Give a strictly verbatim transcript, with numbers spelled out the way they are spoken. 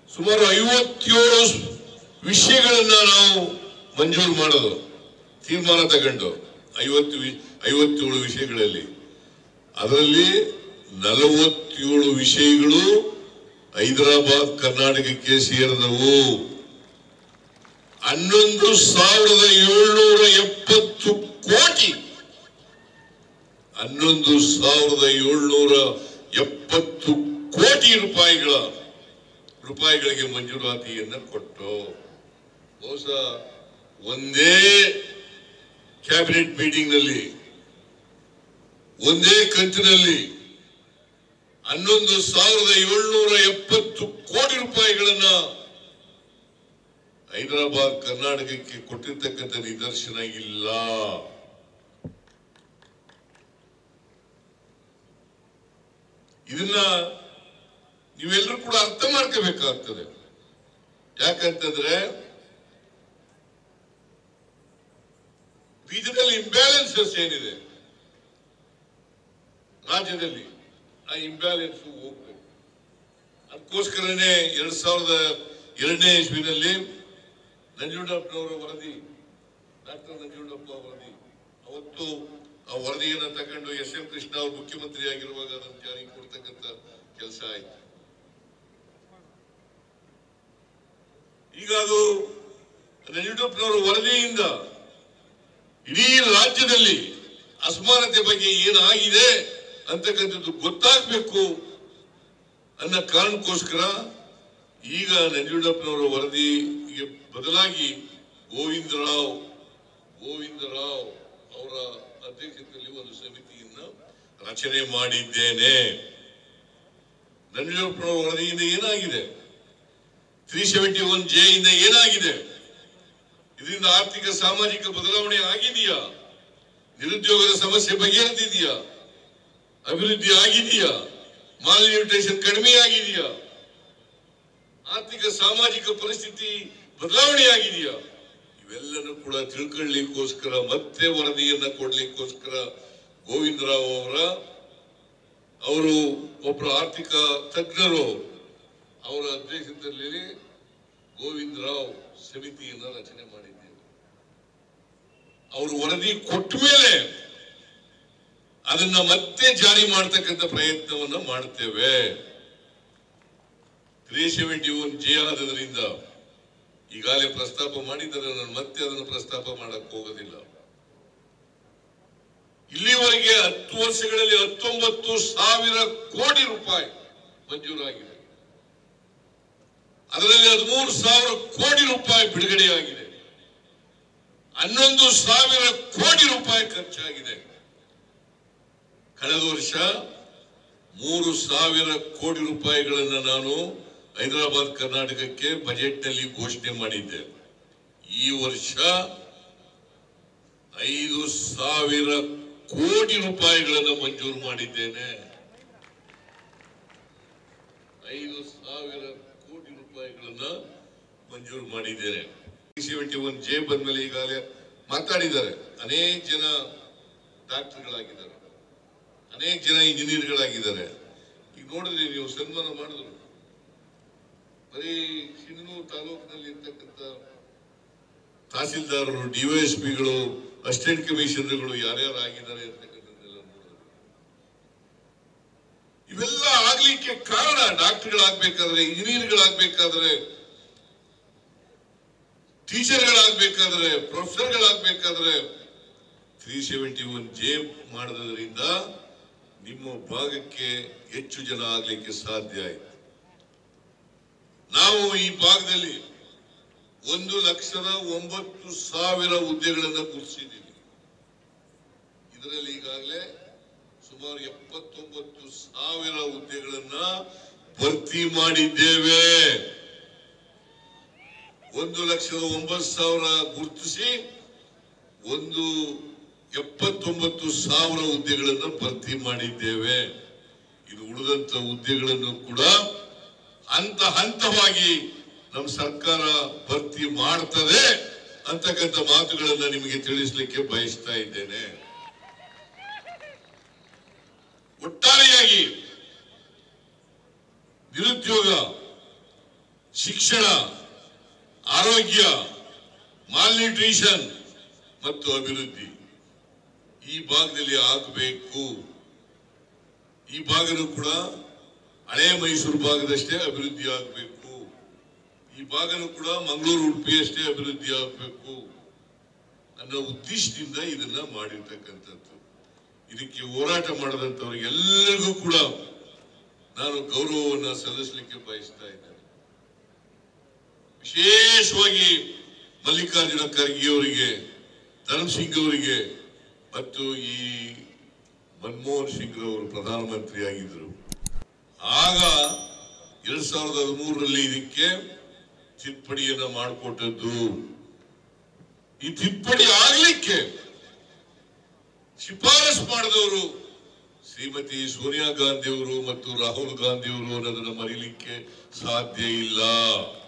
ಸುಮಾರು ಐವತ್ತೇಳು ವಿಷಯಗಳನ್ನ ನಾವು ಮಂಜೂರು ಮಾಡೋದು ತೀರ್ಮಾನ ತಗೊಂಡು ಐವತ್ತು ಐವತ್ತೇಳು ವಿಷಯಗಳಲ್ಲಿ ಅದರಲ್ಲಿ ನಲವತ್ತೇಳು ವಿಷಯಗಳು ಹೈದರಾಬಾದ್ ಕರ್ನಾಟಕಕ್ಕೆ ಸೇರಿದವು. ಹನ್ನೊಂದು ಸಾವಿರದ ಏಳ್ನೂರ ಎಪ್ಪತ್ತು ಕೋಟಿ ಹನ್ನೊಂದು ಸಾವಿರದ ಏಳ್ನೂರ ಎಪ್ಪತ್ತು ಕೋಟಿ ರೂಪಾಯಿಗಳ ರೂಪಾಯಿಗಳಿಗೆ ಮಂಜೂರಾತಿಯನ್ನ ಕೊಟ್ಟು ಬಹುಶಃ ಒಂದೇ ಕ್ಯಾಬಿನೆಟ್ ಮೀಟಿಂಗ್ ನಲ್ಲಿ ಒಂದೇ ಕಂತಿನಲ್ಲಿ ಹನ್ನೊಂದು ಸಾವಿರದ ಏಳ್ನೂರ ಎಪ್ಪತ್ತು ಕೋಟಿ ರೂಪಾಯಿಗಳನ್ನ ಹೈದರಾಬಾದ್ ಕರ್ನಾಟಕಕ್ಕೆ ಕೊಟ್ಟಿರ್ತಕ್ಕಂಥ ನಿದರ್ಶನ ಇಲ್ಲ. ಇದನ್ನ ನೀವೆಲ್ಲರೂ ಕೂಡ ಅರ್ಥ ಮಾಡ್ಕೋಬೇಕಾಗ್ತದೆ. ಯಾಕಂತಂದ್ರೆ ರೀಜನಲ್ ಇಂಬ್ಯಾಲೆನ್ಸಸ್ ಏನಿದೆ ರಾಜ್ಯದಲ್ಲಿ ಆ ಇಂಬ್ಯಾಲೆನ್ಸ್ ಹೋಗ್ಬೇಕು. ಅದಕ್ಕೋಸ್ಕರನೇ ಎರಡ್ ಸಾವಿರದ ಎರಡನೇ ಇಸ್ವಿನಲ್ಲಿ ನಂಜುಂಡಪ್ಪನವರ ವರದಿ ಡಾಕ್ಟರ್ ನಂಜುಂಡಪ್ಪ ವರದಿ ಅವತ್ತು ಆ ವರದಿಯನ್ನ ತಗೊಂಡು ಎಸ್ ಎಂ ಕೃಷ್ಣ ಅವರು ಮುಖ್ಯಮಂತ್ರಿ ಆಗಿರುವಾಗ ಅದನ್ನು ಜಾರಿಗೆ ಕೊಡ್ತಕ್ಕಂಥ ಕೆಲಸ ಆಯ್ತು. ಈಗ ಅದು ನಂಜುಂಡಪ್ಪನವರ ವರದಿಯಿಂದ ಇಡೀ ರಾಜ್ಯದಲ್ಲಿ ಅಸಮಾನತೆ ಬಗ್ಗೆ ಏನಾಗಿದೆ ಅಂತಕ್ಕಂಥದ್ದು ಗೊತ್ತಾಗಬೇಕು ಅನ್ನೋ ಕಾರಣಕ್ಕೋಸ್ಕರ ಈಗ ನಂಜುಂಡಪ್ಪನವರ ವರದಿಗೆ ಬದಲಾಗಿ ಗೋವಿಂದರಾವ್ ಗೋವಿಂದರಾವ್ ಅವರ ಅಧ್ಯಕ್ಷತೆಯಲ್ಲಿ ಒಂದು ಸಮಿತಿಯನ್ನ ರಚನೆ ಮಾಡಿದ್ದೇನೆ. ನಂಜುಂಡಪ್ಪನವರ ವರದಿಯಿಂದ ಏನಾಗಿದೆ, ತ್ರೀ ಸೆವೆಂಟಿ ಒನ್ ಜೆ ಇಂದ ಏನಾಗಿದೆ, ಇದರಿಂದ ಆರ್ಥಿಕ ಸಾಮಾಜಿಕ ಬದಲಾವಣೆ ಆಗಿದೆಯಾ, ನಿರುದ್ಯೋಗದ ಸಮಸ್ಯೆ ಬಗೆಹರಿದಿದೆಯಾ, ಅಭಿವೃದ್ಧಿ ಆಗಿದೆಯಾ, ಮಾಲ್ನ್ಯೂಟ್ರಿಷನ್ ಕಡಿಮೆ ಆಗಿದೆಯಾ, ಆರ್ಥಿಕ ಸಾಮಾಜಿಕ ಪರಿಸ್ಥಿತಿ ಬದಲಾವಣೆ ಆಗಿದೆಯಾ, ಇವೆಲ್ಲನೂ ಕೂಡ ತಿಳ್ಕೊಳ್ಳಿಕ್ಕೋಸ್ಕರ ಮತ್ತೆ ವರದಿಯನ್ನ ಕೊಡ್ಲಿಕ್ಕೋಸ್ಕರ ಗೋವಿಂದರಾವ್ ಅವರ ಅವರು ಒಬ್ಬರು ಆರ್ಥಿಕ ತಜ್ಞರು ಅವರ ಅಧ್ಯಕ್ಷತೆಯಲ್ಲಿ ಗೋವಿಂದರಾವ್ ಸಮಿತಿಯನ್ನ ರಚನೆ ಮಾಡಿದ್ದೇವೆ. ಅವರು ವರದಿ ಕೊಟ್ಟ ಮೇಲೆ ಅದನ್ನ ಮತ್ತೆ ಜಾರಿ ಮಾಡತಕ್ಕಂಥ ಪ್ರಯತ್ನವನ್ನ ಮಾಡ್ತೇವೆ. ತ್ರೀ ಸೆವೆಂಟಿ ಒನ್ ಜೆ ಆದ್ರಿಂದ ಈಗಾಗಲೇ ಪ್ರಸ್ತಾಪ ಮಾಡಿದರೆ ನಾನು ಮತ್ತೆ ಅದನ್ನು ಪ್ರಸ್ತಾಪ ಮಾಡಕ್ ಹೋಗೋದಿಲ್ಲ. ಇಲ್ಲಿವರೆಗೆ ಹತ್ತು ವರ್ಷಗಳಲ್ಲಿ ಹತ್ತೊಂಬತ್ತು ಸಾವಿರ ಕೋಟಿ ರೂಪಾಯಿ ಮಂಜೂರಾಗಿದೆ. ಅದರಲ್ಲಿ ಹದಿಮೂರು ಸಾವಿರ ಕೋಟಿ ರೂಪಾಯಿ ಬಿಡುಗಡೆಯಾಗಿದೆ. ಹನ್ನೊಂದು ಸಾವಿರ ಕೋಟಿ ರೂಪಾಯಿ ಖರ್ಚಾಗಿದೆ. ಕಳೆದ ವರ್ಷ ಮೂರು ಸಾವಿರ ಕೋಟಿ ರೂಪಾಯಿಗಳನ್ನ ನಾನು ಹೈದರಾಬಾದ್ ಕರ್ನಾಟಕಕ್ಕೆ ಬಜೆಟ್ ನಲ್ಲಿ ಘೋಷಣೆ ಮಾಡಿದ್ದೆ. ಈ ವರ್ಷ ಐದು ಸಾವಿರ ಕೋಟಿ ರೂಪಾಯಿಗಳನ್ನು ಮಂಜೂರು ಮಾಡಿದ್ದೇನೆ. ಐದು ಸಾವಿರ ಕೋಟಿ ರೂಪಾಯಿಗಳನ್ನ ಮಂಜೂರು ಮಾಡಿದ್ದೇನೆ. ಸೆವೆಂಟಿ ಒನ್ ಜೆ ಬಂದ್ಮೇಲೆ ಈಗಾಗಲೇ ಮಾತಾಡಿದ್ದಾರೆ. ಅನೇಕ ಜನ ಡಾಕ್ಟರ್ಗಳಾಗಿದ್ದಾರೆ, ಅನೇಕ ಜನ ಇಂಜಿನಿಯರ್ಗಳಾಗಿದ್ದಾರೆ. ಈಗ ನೋಡಿದ್ರಿ ನೀವು ಸನ್ಮಾನ ಮಾಡಿದ್ರು, ಬರೀ ಸಿಂಧನೂರು ತಾಲೂಕಿನಲ್ಲಿ ಇರ್ತಕ್ಕಂಥ ತಹಸೀಲ್ದಾರರು, ಡಿವೈಎಸ್ಪಿಗಳು, ಅಸಿಸ್ಟೆಂಟ್ ಕಮಿಷನರ್ಗಳು ಯಾರ್ಯಾರು ಆಗಿದ್ದಾರೆ ಅಂತಕ್ಕಂಥದ್ದೆಲ್ಲ ನೋಡಿದ್ರು. ಇವೆಲ್ಲ ಆಗ್ಲಿಕ್ಕೆ ಕಾರಣ ಡಾಕ್ಟರ್ಗಳಾಗಬೇಕಾದ್ರೆ, ಇಂಜಿನಿಯರ್ಗಳಾಗಬೇಕಾದ್ರೆ, ಟೀಚರ್ಗಳಾಗಬೇಕಾದ್ರೆ, ಪ್ರೊಫೆಸರ್ಗಳಾಗಬೇಕಾದ್ರೆ ತ್ರೀ ಸೆವೆಂಟಿ ಒನ್ ಜೆ ಮಾಡೋದ್ರಿಂದ ನಿಮ್ಮ ಭಾಗಕ್ಕೆ ಹೆಚ್ಚು ಜನ ಆಗ್ಲಿಕ್ಕೆ ಸಾಧ್ಯ ಆಯ್ತು. ನಾವು ಈ ಭಾಗದಲ್ಲಿ ಒಂದು ಲಕ್ಷದ ಒಂಬತ್ತು ಸಾವಿರ ಹುದ್ದೆಗಳನ್ನು ಗುರುತಿಸಿದ್ದೀವಿ. ಇದರಲ್ಲಿ ಈಗಾಗಲೇ ಸುಮಾರು ಎಪ್ಪತ್ತೊಂಬತ್ತು ಸಾವಿರ ಹುದ್ದೆಗಳನ್ನ ಭರ್ತಿ ಮಾಡಿದ್ದೇವೆ. ಒಂದು ಲಕ್ಷದ ಒಂಬತ್ತು ಸಾವಿರ ಗುರುತಿಸಿ ಒಂದು ಎಪ್ಪತ್ತೊಂಬತ್ತು ಸಾವಿರ ಹುದ್ದೆಗಳನ್ನು ಭರ್ತಿ ಮಾಡಿದ್ದೇವೆ. ಇದು ಉಳಿದಂತ ಹುದ್ದೆಗಳನ್ನು ಕೂಡ ಹಂತ ಹಂತವಾಗಿ ನಮ್ಮ ಸರ್ಕಾರ ಭರ್ತಿ ಮಾಡ್ತದೆ ಅಂತಕ್ಕಂಥ ಮಾತುಗಳನ್ನ ನಿಮಗೆ ತಿಳಿಸಲಿಕ್ಕೆ ಬಯಸ್ತಾ ಇದ್ದೇನೆ. ಒಟ್ಟಾರೆಯಾಗಿ ನಿರುದ್ಯೋಗ ಶಿಕ್ಷಣ, ಆರೋಗ್ಯ, ಮಾಲ್ನ್ಯೂಟ್ರಿಷನ್ ಮತ್ತು ಅಭಿವೃದ್ಧಿ ಈ ಭಾಗದಲ್ಲಿ ಆಗಬೇಕು. ಈ ಭಾಗನೂ ಕೂಡ ಹಳೆ ಮೈಸೂರು ಭಾಗದಷ್ಟೇ ಅಭಿವೃದ್ಧಿ ಆಗಬೇಕು. ಈ ಭಾಗನೂ ಕೂಡ ಮಂಗಳೂರು, ಉಡುಪಿ ಅಷ್ಟೇ ಅಭಿವೃದ್ಧಿ ಆಗಬೇಕು ಅನ್ನೋ ಉದ್ದೇಶದಿಂದ ಇದನ್ನ ಮಾಡಿರ್ತಕ್ಕಂಥದ್ದು. ಇದಕ್ಕೆ ಹೋರಾಟ ಮಾಡಿದಂಥವ್ರಿಗೆ ಎಲ್ಲರಿಗೂ ಕೂಡ ನಾನು ಗೌರವವನ್ನು ಸಲ್ಲಿಸಲಿಕ್ಕೆ ಬಯಸ್ತಾ ಇದ್ದೇನೆ. ವಿಶೇಷವಾಗಿ ಮಲ್ಲಿಕಾರ್ಜುನ ಖರ್ಗೆ ಅವರಿಗೆ, ಧರ್ಮಸಿಂಗ್ ಅವರಿಗೆ ಮತ್ತು ಈ ಮನಮೋಹನ್ ಸಿಂಗ್ ಅವರು ಪ್ರಧಾನಮಂತ್ರಿ ಆಗಿದ್ರು. ಆಗ ಎರಡ್ ಸಾವಿರದ ಹದಿಮೂರರಲ್ಲಿ ಇದಕ್ಕೆ ತಿದ್ದುಪಡಿಯನ್ನ ಮಾಡಿಕೊಟ್ಟದ್ದು. ಈ ತಿದ್ದುಪಡಿ ಆಗ್ಲಿಕ್ಕೆ ಶಿಫಾರಸು ಮಾಡಿದವರು ಶ್ರೀಮತಿ ಸೋನಿಯಾ ಗಾಂಧಿ ಅವರು ಮತ್ತು ರಾಹುಲ್ ಗಾಂಧಿ ಅವರು ಅನ್ನೋದನ್ನ ಮರೀಲಿಕ್ಕೆ ಸಾಧ್ಯ ಇಲ್ಲ.